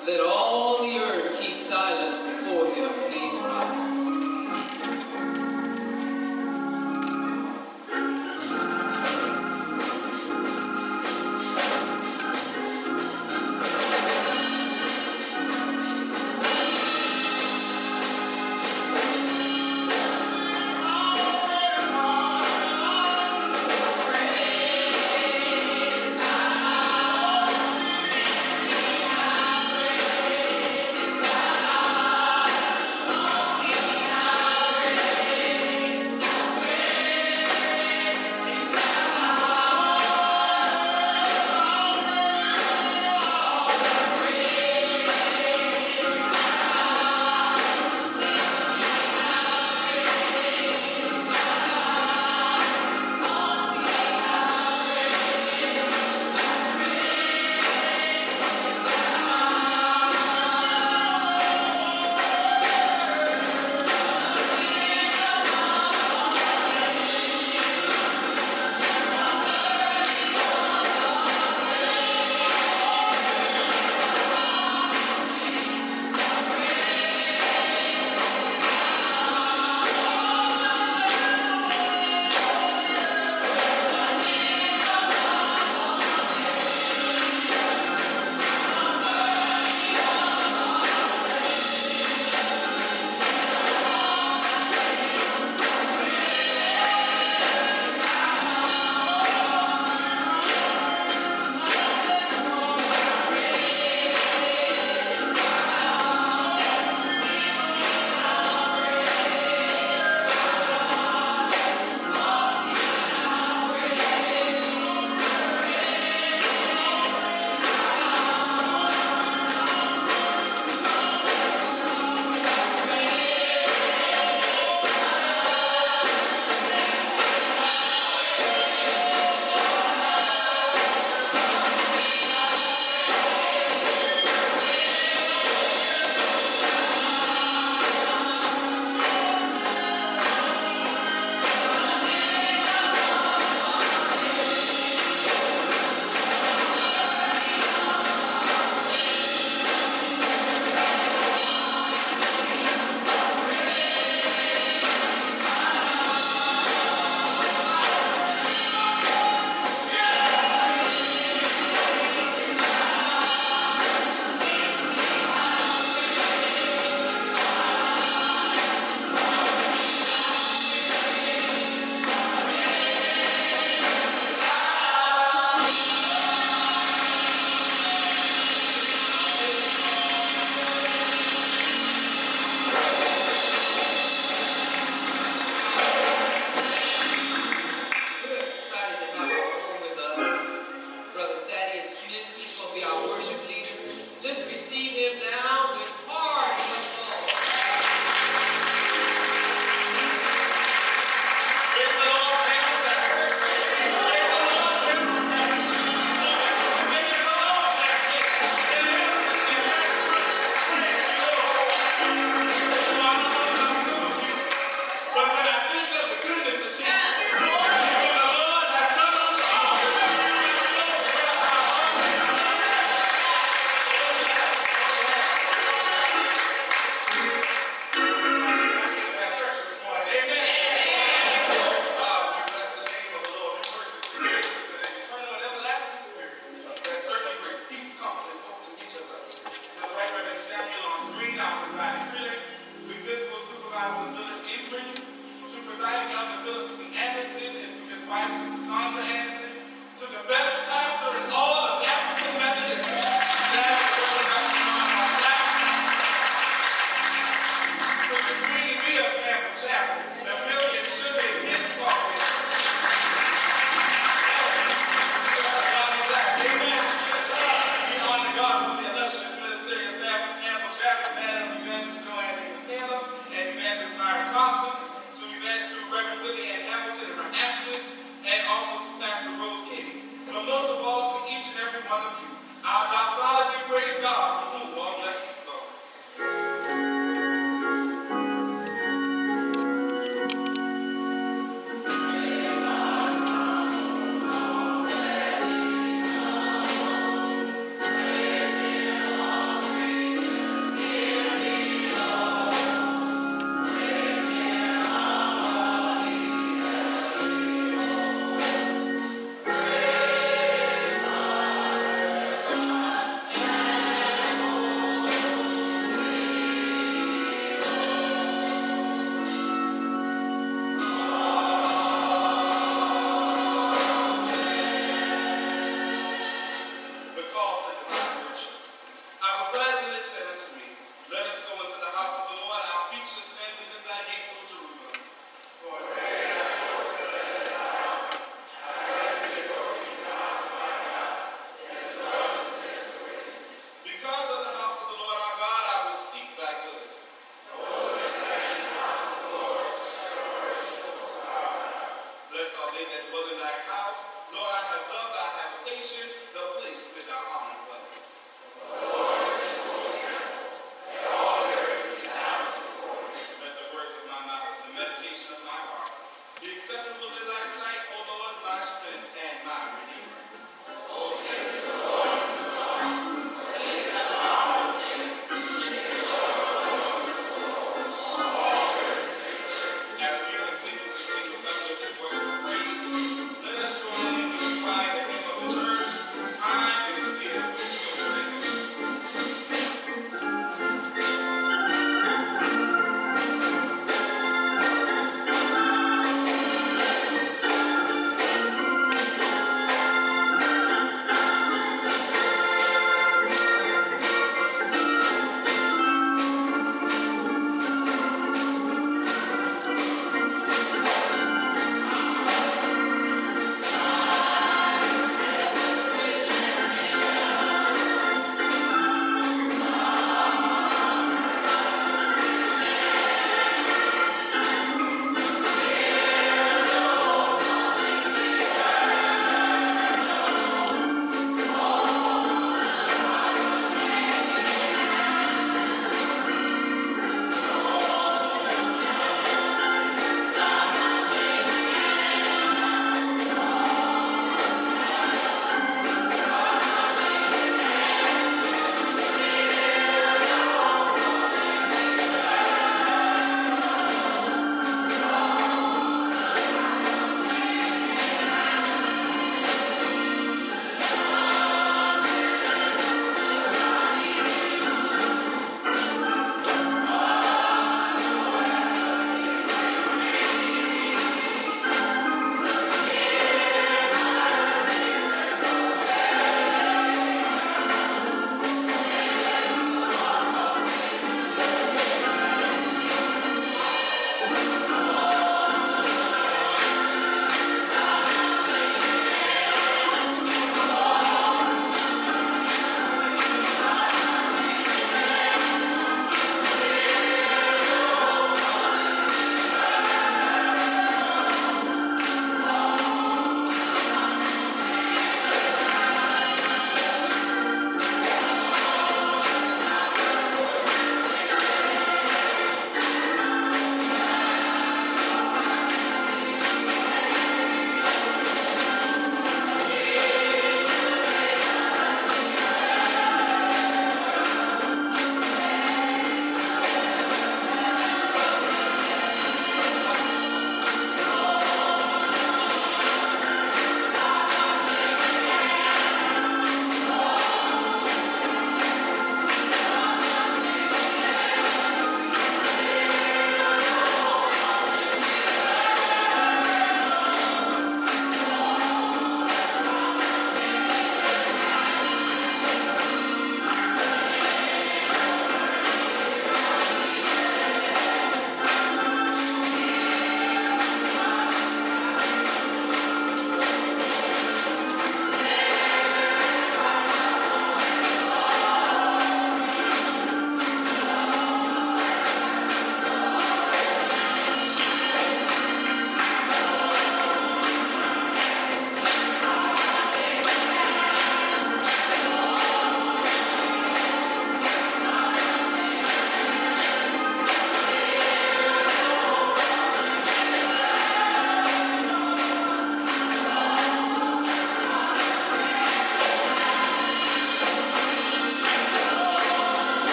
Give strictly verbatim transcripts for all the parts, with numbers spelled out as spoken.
Let all the earth keep silence before him, please rise.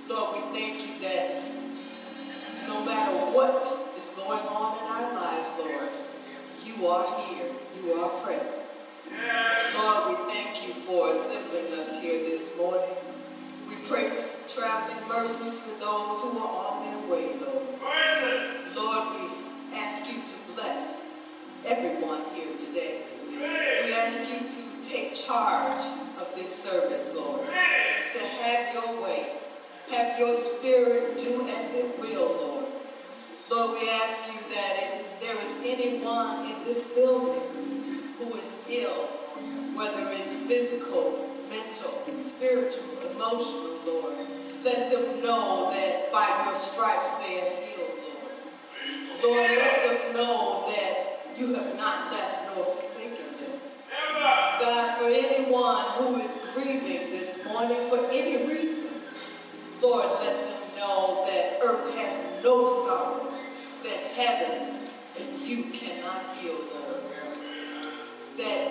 Lord, we thank you that no matter what is going on in our lives, Lord, you are here. You are present. Lord, we thank you for assembling us here this morning. We pray for traveling mercies for those who are on their way, Lord. Lord, we ask you to bless everyone here today. We ask you to take charge of this service, Lord, to have your way. Have your spirit do as it will, Lord. Lord, we ask you that if there is anyone in this building who is ill, whether it's physical, mental, spiritual, emotional, Lord, let them know that by your stripes they are healed, Lord. Lord, let them know that you have not left nor forsaken them. God, for anyone who is grieving this morning for any reason, Lord, let them know that earth has no sorrow, that heaven and you cannot heal, Lord. That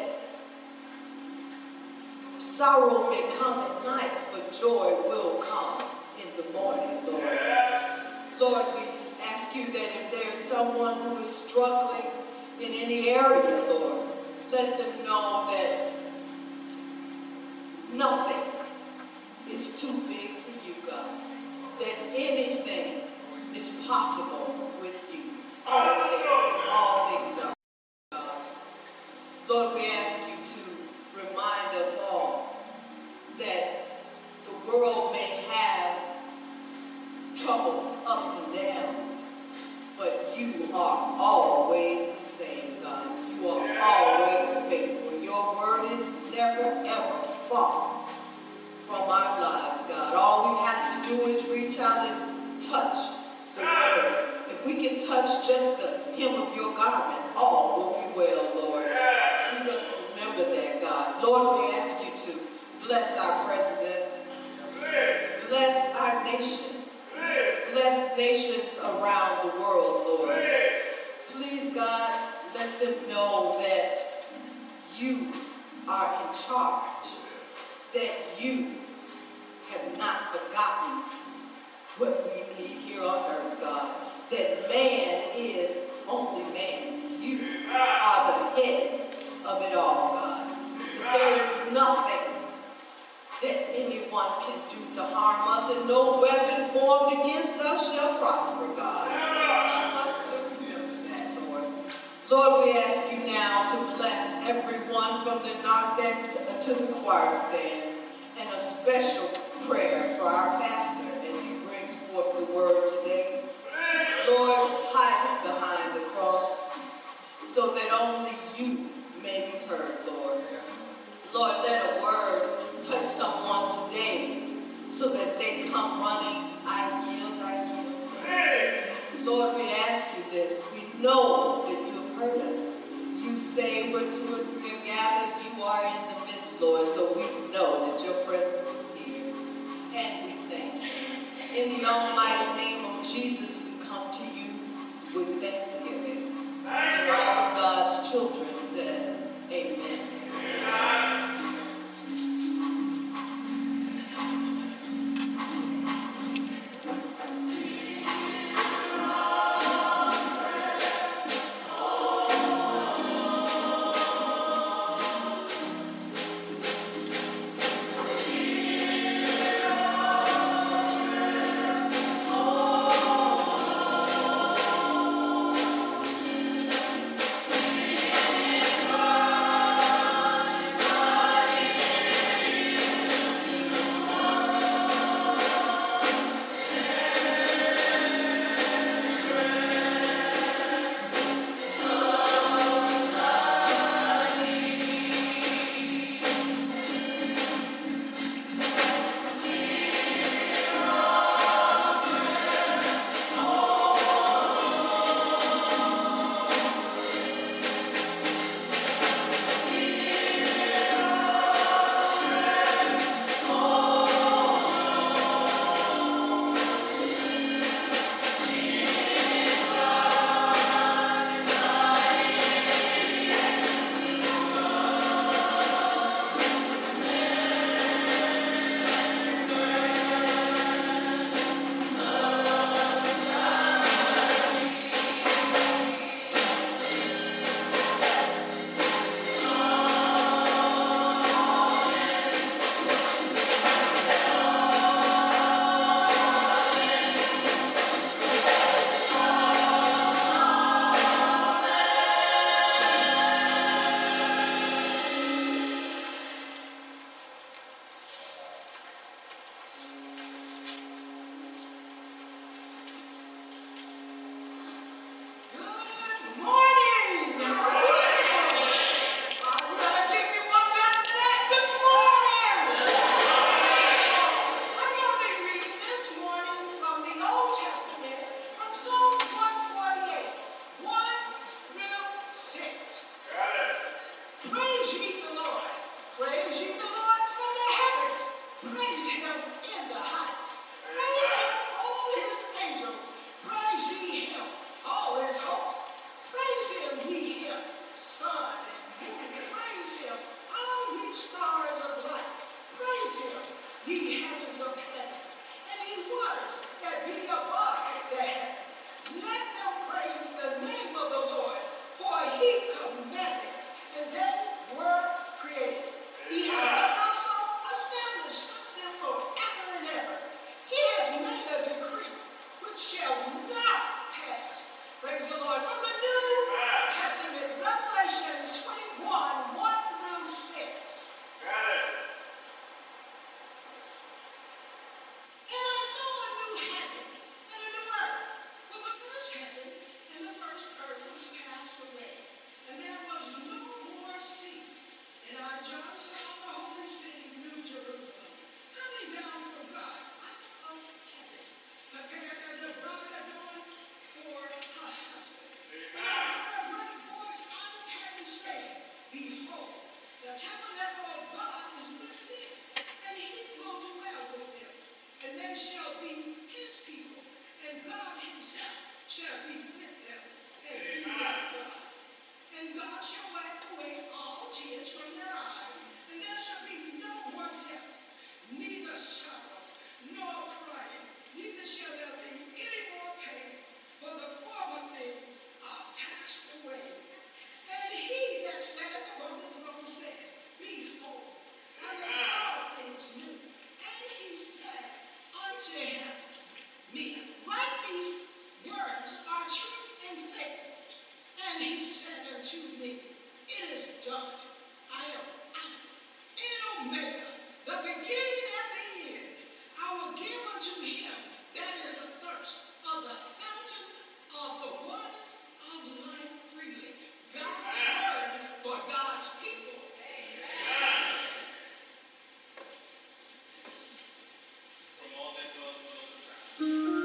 sorrow may come at night, but joy will come in the morning, Lord. Lord, we ask you that if there's someone who is struggling in any area, Lord, let them know that nothing is too big for you, God. That anything is possible with you. All things, all things are God. Lord, we ask you to remind us all that the world may have troubles, ups and downs, but you are always the same, God. You are always faithful. Your word is never, ever far from our lives, God. All we have to do is reach out and touch the word. If we can touch just the hem of your garment, all will be well, Lord. We must remember that, God. Lord, we ask you to bless our president. Bless our nation. Bless nations around the world, Lord. Please, God, let them know that you are in charge, that you have not forgotten what we need here on earth, God, that man is only man. You are the head of it all, God. That there is nothing that anyone can do to harm us, and no weapon formed against us shall prosper, God. Help us to remember that, Lord. Lord, we ask you now to bless everyone from the narthex to the choir stand, and a special prayer for our pastor as he brings forth the word today. Lord, hide him behind the cross so that only you may be heard, Lord. Lord, let a word touch someone today so that they come running. I yield, I yield. Lord, we ask you this. We know that you have heard us. You say where two or three are gathered, you are in the midst, Lord. So we know that your presence is here. And we thank you. In the almighty name of Jesus, we come to you with thanksgiving. And all of God's children said, amen. Amen. shall not pass. Praise the Lord. From the New Testament, Revelation twenty-one, one through six. Got it. And I saw a new heaven and a new earth. For the first heaven and the first earth was passed away, and there was no more sea. And I, John, saw the holy city, New Jerusalem, coming down from God out of heaven, prepared as a bride adorned for her husband. And I heard a great voice out of heaven saying, Behold, the tabernacle of God is with men, and he will dwell with them. And they shall be his people, and God himself shall be with them, and be their God. And God shall wipe away all tears from their eyes, and there shall be no more death, neither sorrow, nor crying, neither shall there be any more pain, for the former things are passed away. And he that sat upon the throne said, Behold, I make all things new. And he said unto him, Me, write these words are truth and faithful. And he said unto me, It is done. I am Alpha and Omega, the beginning and the end. I will give unto him that is athirst of the fountain of the waters of life freely. God's word for God's people. From all that dwells below the ground.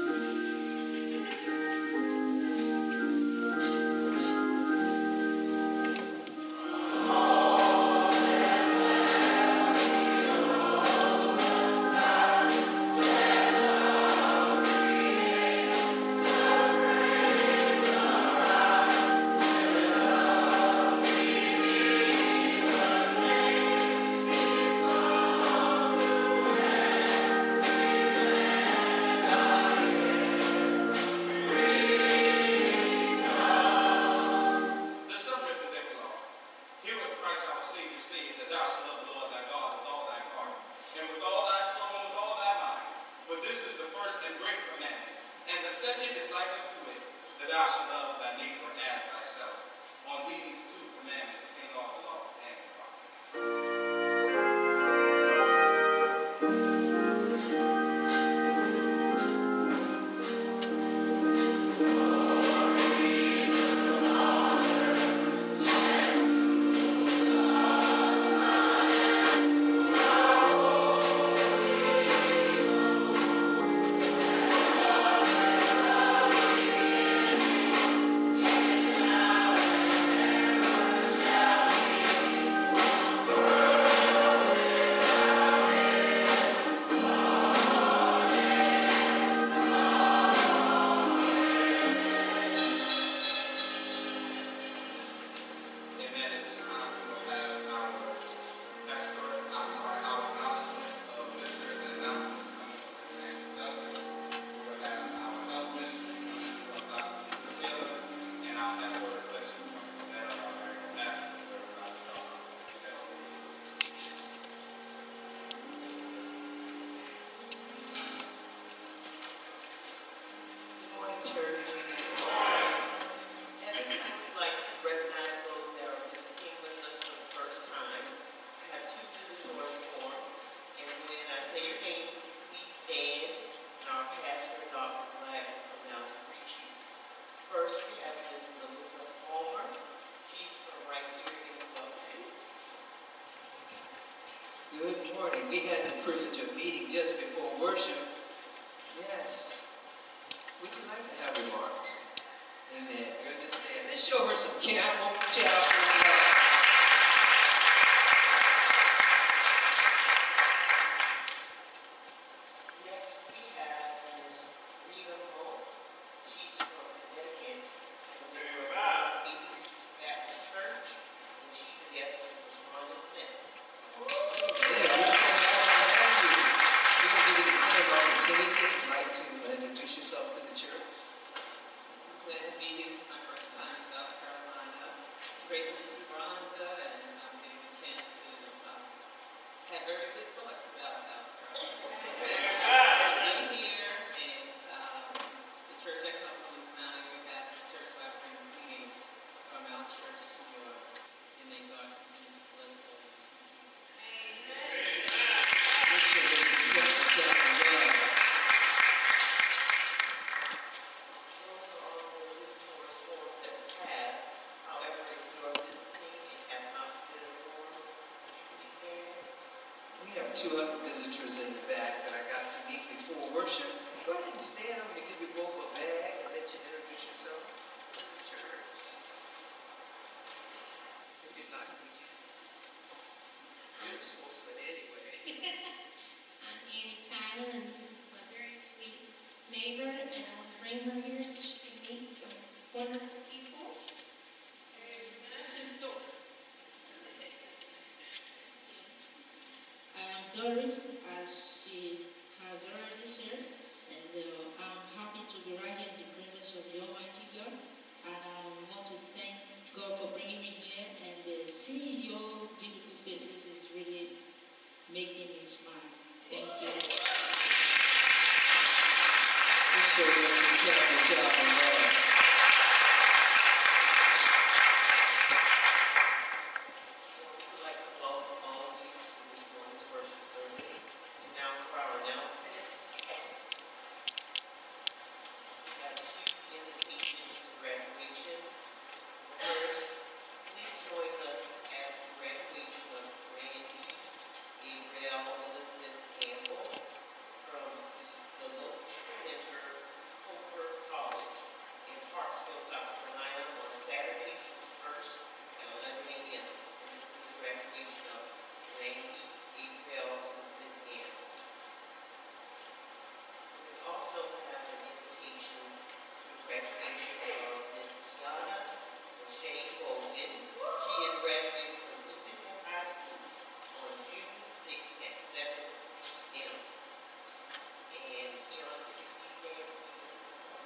The summary of the Decalogue. Hear what Christ our Savior said, that thou shalt love the Lord thy God with all thy heart, and with all thy soul, and with all thy mind. For this is the first and great commandment. And the second is like unto it, that thou shalt love thy neighbor as thyself. On these two commandments hang all the laws and the prophets. Amen. At this time, we will have our pastor, I'm sorry, our acknowledgement of visitors and announcements coming from the name of Douglas. We will have our health ministry coming from Doctor Taylor, and I'll have a reflection from that of our very pastor, Doctor John. Good morning, church. At this time, we'd like to recognize those that are visiting with us for the first time. I have two visitors forms, and when I say your name, please stand, and our pastor, Doctor Black, will come down to greet you. First, we have Miss Melissa Palmer. She's from right here in the building. Good morning. We had the privilege of meeting just before worship. Yes. Would you like to have remarks? Amen. Good to stand. Let's show her some Campbell. Next, we have Miss Rita Moe. She's from Connecticut, and we're from Adrian Baptist Church, and she's a guest of Miss Rhonda Smith. Yeah, we're so happy to have you. We're going to give you the same opportunity. If you'd like to introduce yourself to the church. Glad to be here. This is my first time in South Carolina. Great have two other visitors in the back that I got to meet before worship. Go ahead and stand. I'm going to give you both a bag and let you introduce yourself to the church. If you'd like, would you? You're the spokesman anyway. I'm Annie Tyler, and this is my very sweet neighbor, and I want to bring her here so she can meet some wonderful people. And this is Doris. I am Doris, as she has already said, and uh, I'm happy to be right here in the presence of the Almighty God. And I want to thank God for bringing me here, and uh, seeing your beautiful faces is really making me smile. Thank you. We sure did some Campbell job on that. We'd like to welcome all of you to this morning's worship service. And now for our announcements. We have two invitations to graduations. First, please join us at the graduation of Randy Gabriel Elizabeth Campbell from the Loach Center, Hooper College in Parksville, South Carolina on Saturday, first at eleven a m. And this is the graduation of Randy Gabriel Elizabeth Campbell. We also have an invitation to graduation of Miss Kiana Shane Hogan. She is graduating from Luton High School on June sixth at seven a m. And Kiana, could you please stand, please?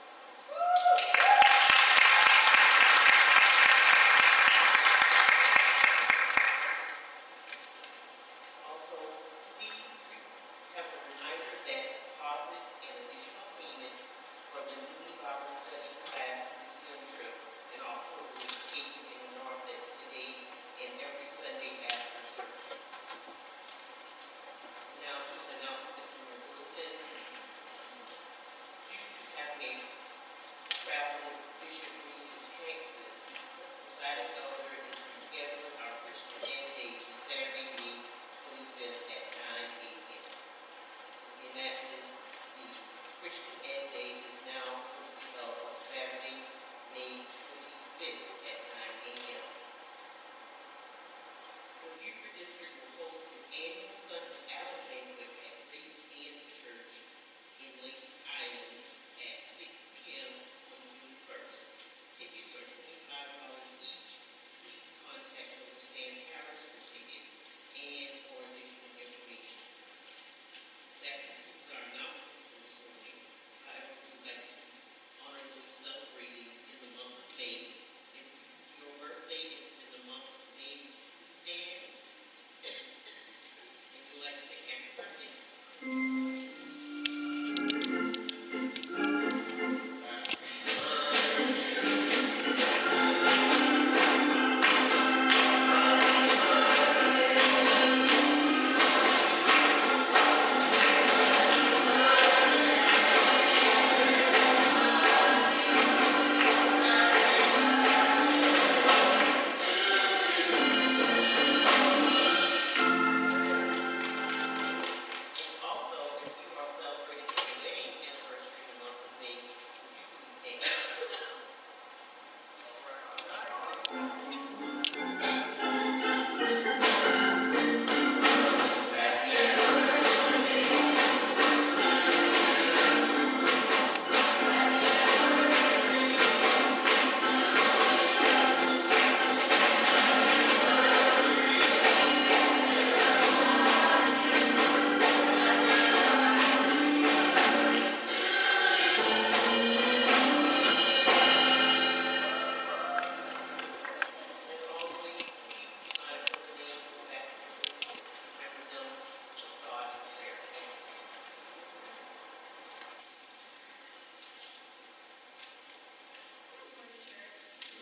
Also, please have a reminder that deposits and additional payments for the new Bible study class museum trip in October is taken in the North that's today and every Sunday after service. Now to the announcements from the bulletins. Due to having a travel Bishop Green to Texas, presiding elder is rescheduling our Christian Ed Day to Saturday, May twenty-fifth at nine a m. And that is the Christian Ed Day is now going to be held on Saturday, May twenty-fifth at nine a m. The Buford District will host its annual Sons of Allen banquet at Grace Inn Church in Lakes Island at six p m on June first. Tickets are twenty-five dollars each. Please contact Mister Sam Harris for tickets and for additional information. That concludes our announcements for this morning. However, we would like to honor those celebrating in the month of May. If your birthday is in the month of May, please stand. And we'd like to say happy birthday. And also, if you are celebrating a wedding anniversary in the month of May, would you please stand? As always, keep in mind for the names of actors. Remember them with God in prayer. Morning, church.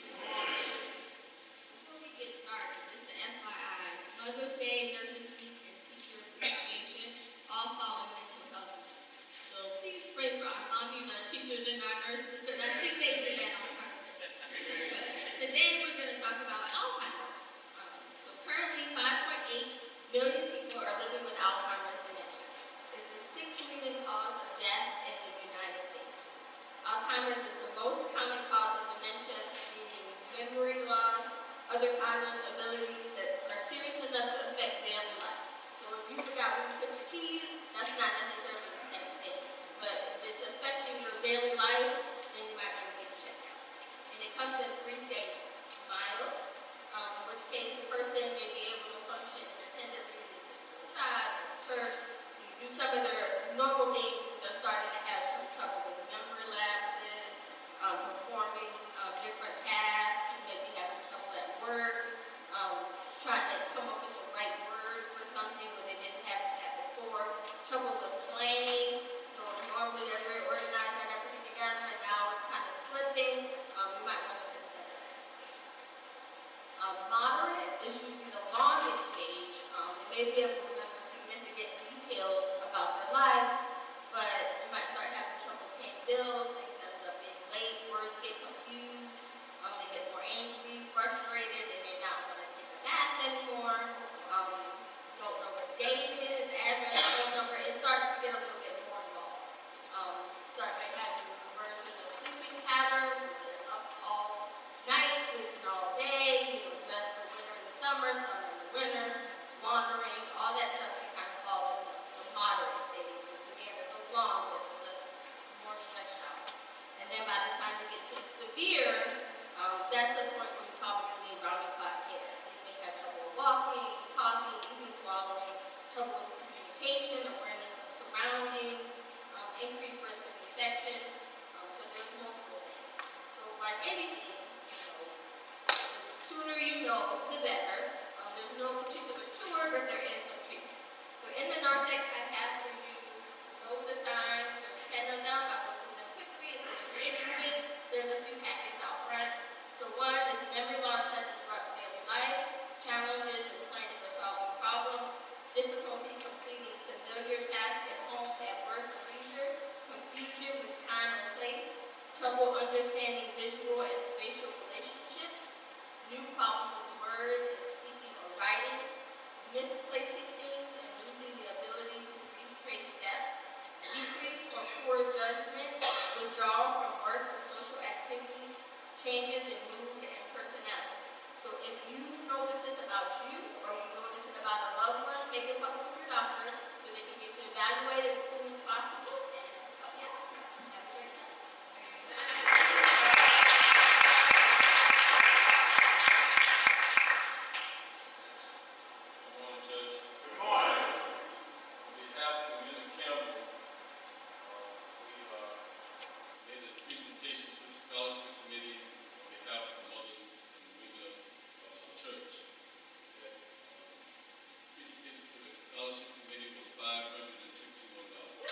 Before we get started, just an F Y I, Mother's Day, Nurses Week, and Teacher Appreciation all fall in mental health month. So please pray for our mommies, our teachers, and our nurses, because I think they did that on purpose. But today we're going to talk about Alzheimer's. Um, so currently, five point eight million people are living with Alzheimer's Alzheimer's is the most common cause of dementia, meaning memory loss, other cognitive abilities that are serious enough to affect daily life. So if you forgot where you put your keys, that's not necessarily the same thing. But if it's affecting your daily life, then you might want to get checked out. And it comes in three stages. Mild, um, in which case the person may be able to function independently, to drive, to church, you do some of their normal things, but they're starting to have some trouble with memory lapses, um, performing um, different tasks, maybe having trouble at work, um, trying to come up with the right word for something when they didn't have that before, trouble with planning. So normally they're very organized, got everything together, and now it's kind of slipping. Um, you might want to consider that. Um, moderate is usually the longest stage. Um, they may be able to remember significant details about their life, but you might start having trouble paying bills, things end up being late, words get confused, um, they get more angry, frustrated, they may not want to take a bath anymore, um, don't know what day it is, address, phone number, it starts to get a little bit more involved. Um, start by having version of sleeping patterns, they're up all night, sleeping all day, you know, dress for winter and summer, summer and winter, wandering, all that stuff can kind of fall in the, the moderate stage, which again is a long list, so that's more stretched out. And then by the time you get to severe, um, that's the point where you probably need round the clock care. You may have trouble walking, talking, even swallowing, trouble with communication, awareness of surroundings, um, increased risk of infection. Um, so there's multiple things. So like anything, you know, the sooner you know, the better. Um, there's no particular cure, but there is some treatment. So in the narthex, I have for you know the signs. There's ten of them. I will do them quickly. If you're interested, there's a few packets out front. So one is memory loss that disrupts daily life, challenges in planning or solving problems, difficulty completing familiar tasks at home, at work, or leisure, confusion with time or place, trouble understanding visual and spatial relationships, new problems with words and speaking or writing, misplacing things and losing the ability to retrace steps, decreased or poor judgment, withdrawal from work or social activities, changes in mood and personality. So if you notice this about you or you notice it about a loved one, make it public with your doctor so they can get you evaluated as soon as possible and help you out. Have a great time. Good morning, Church. Good morning. On behalf of Community Campbell, uh, we uh, made a presentation to the Scholarship Committee on behalf of the mothers and the women of uh, our church. That uh, presentation to the Scholarship Committee was five hundred sixty-one dollars.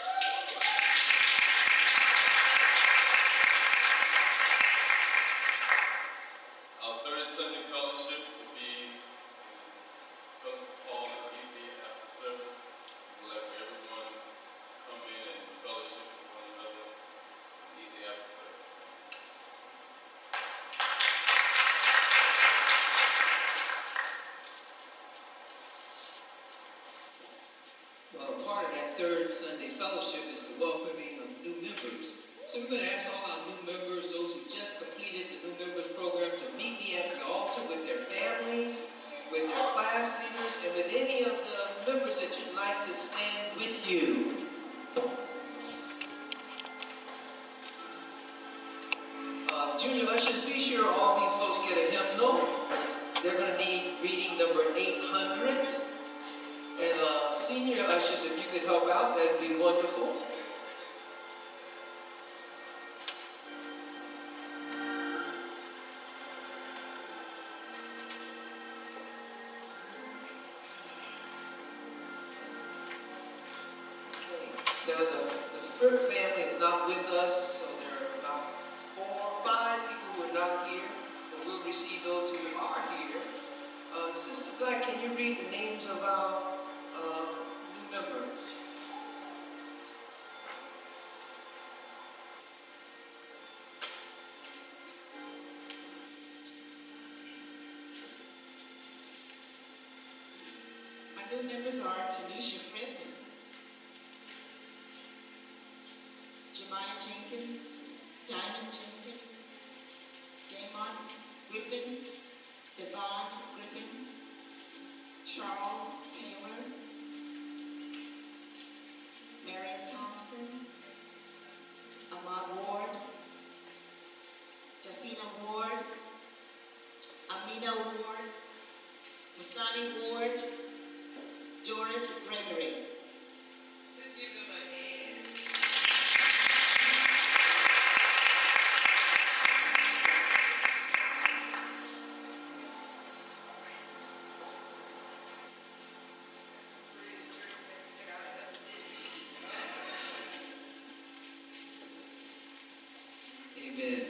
Our third Sunday fellowship will be Cousin Paul immediately after service. We'd like for everyone to come in and fellowship with one another immediately after service. Well, part of that third Sunday fellowship is the welcoming of new members. So we're going to ask all our new members, those who just completed the new members program, to meet me at the altar with their families, with their class leaders, and with any of the members that you'd like to stand with you. Uh, junior ushers, be sure all these folks get a hymnal. They're going to need reading number eight hundred. And uh, senior ushers, if you could help out, that'd be wonderful. Now, the, the Fripp family is not with us, so there are about four or five people who are not here, but we'll receive those who are here. Uh, Sister Black, can you read the names of our uh, new members? Our new members are Tanisha Fripp, Jemiah Jenkins, Diamond Jenkins, Damon Griffin, Devon Griffin, Charles Taylor, Marion Thompson, Ahmad Ward, Jafina Ward, Amina Ward, Masani Ward, Doris Gregory. Let's give them a hand. Amen.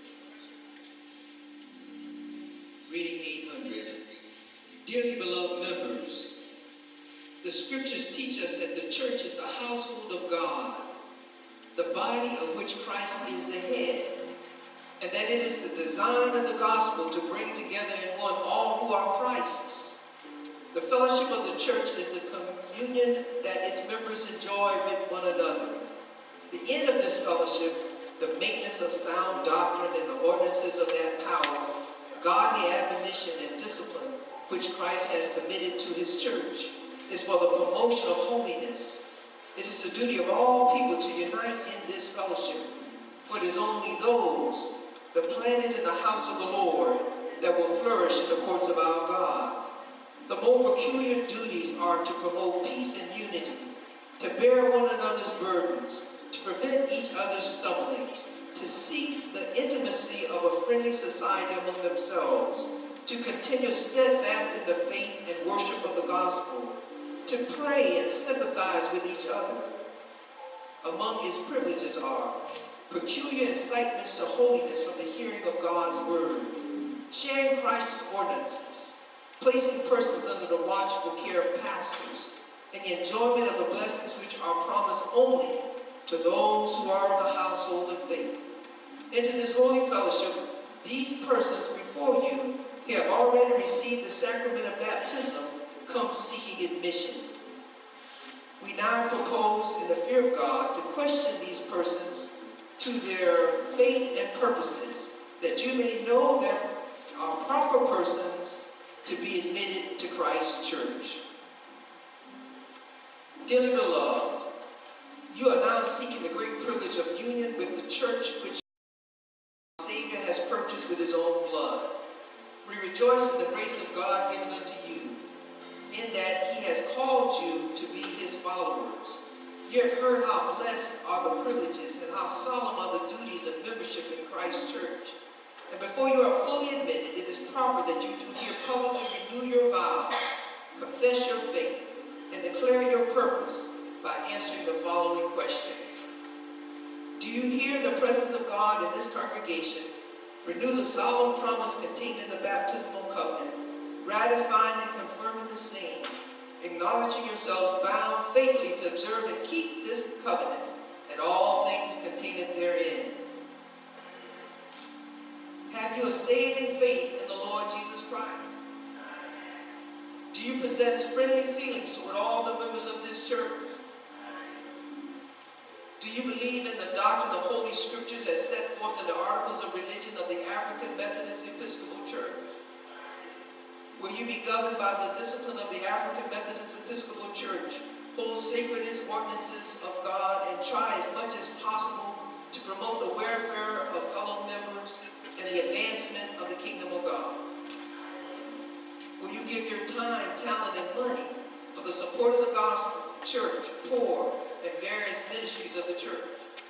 Reading eight hundred. Dearly beloved members, the scriptures teach us that the church is the household of God, the body of which Christ is the head, and that it is the design of the gospel to bring together in one all who are Christ's. The fellowship of the church is the communion that its members enjoy with one another. The end of this fellowship, the maintenance of sound doctrine and the ordinances of that power, godly admonition and discipline, which Christ has committed to his church, is for the promotion of holiness. It is the duty of all people to unite in this fellowship, for it is only those, the planted in the house of the Lord, that will flourish in the courts of our God. The more peculiar duties are to promote peace and unity, to bear one another's burdens, to prevent each other's stumblings, to seek the intimacy of a friendly society among themselves, to continue steadfast in the faith and worship of the gospel, to pray and sympathize with each other. Among its privileges are peculiar incitements to holiness from the hearing of God's word, sharing Christ's ordinances, placing persons under the watchful care of pastors, and the enjoyment of the blessings which are promised only to those who are of the household of faith. Into this holy fellowship, these persons before you who have already received the sacrament of baptism come seeking admission. We now propose, in the fear of God, to question these persons to their faith and purposes, that you may know that are proper persons to be admitted to Christ's church. Dearly beloved, you are now seeking the great privilege of union with the church which our Savior has purchased with his own blood. We rejoice in the grace of God given unto you, in that he has called you to be his followers. You have heard how blessed are the privileges and how solemn are the duties of membership in Christ's church. And before you are fully admitted, it is proper that you do here publicly renew your vows, confess your faith, and declare your purpose by answering the following questions. Do you hear the presence of God in this congregation? Renew the solemn promise contained in the baptismal covenant, ratifying and confirming the same, acknowledging yourselves bound faithfully to observe and keep this covenant and all things contained therein. Have you a saving faith in the Lord Jesus Christ? Do you possess friendly feelings toward all the members of this church? Do you believe in the doctrine of Holy Scriptures as set forth in the Articles of Religion of the African Methodist Episcopal Church? Will you be governed by the discipline of the African Methodist Episcopal Church, hold sacred its ordinances of God, and try as much as possible to promote the welfare of fellow members and the advancement of the kingdom of God? Will you give your time, talent, and money for the support of the gospel, church, poor, and various ministries of the church?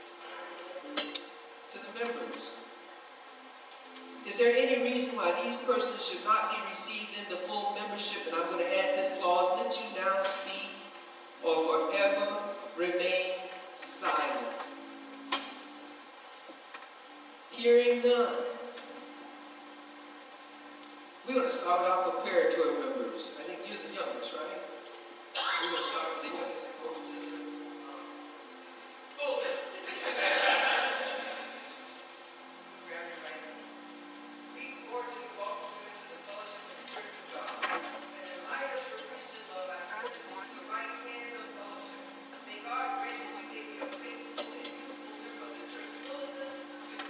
To the members, is there any reason why these persons should not be received into full membership? And I'm going to add this clause: let you now speak or forever remain silent. Hearing none, we're going to start with our preparatory members. I think you're the youngest, right? We're going to start with the youngest. Full members. We cordially welcome you into the fellowship of the Church of God. And in light of your Christian love, I accept you to the right hand of fellowship. May God grant that you may be a faithful and useful member of the church, chosen to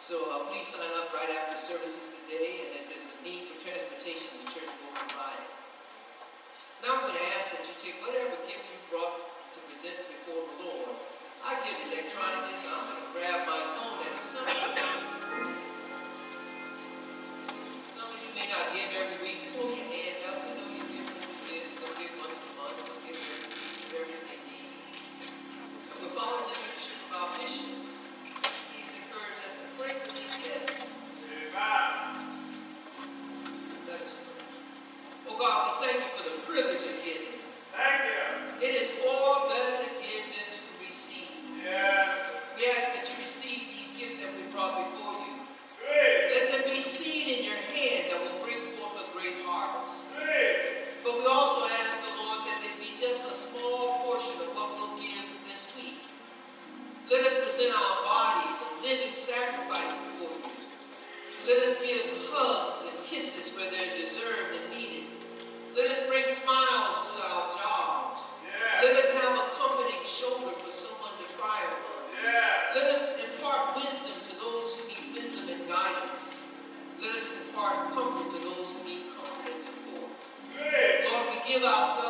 So uh, please sign up right after services today, and if there's a need for transportation, the church will provide it. Now I'm going to ask that you take whatever gift you brought to present before the Lord. I give electronically, so I'm going to grab my phone as a some of you some of you may not give every week. Just hold your hand up. You know you give what you give. Some give once a month, some give every every day. And we're following the leadership of our bishop. He's encouraged us to pray for these gifts. Amen. Let us pray. Oh God, we thank you for the privilege of giving. Thank you. It is far better to give than to receive. Yeah. We ask that you receive these gifts that we brought before you. Great. Let them be seed in your hand that will bring forth a great harvest. Great. But we also ask the Lord that they be just a small portion of what we'll give this week. Let us present our bodies a living sacrifice before you. Let us give hugs and kisses where they're deserved and needed. Let us bring smiles to our jobs. Yeah. Let us have a comforting shoulder for someone to cry upon. Yeah. Let us impart wisdom to those who need wisdom and guidance. Let us impart comfort to those who need comfort and support. Great. Lord, we give ourselves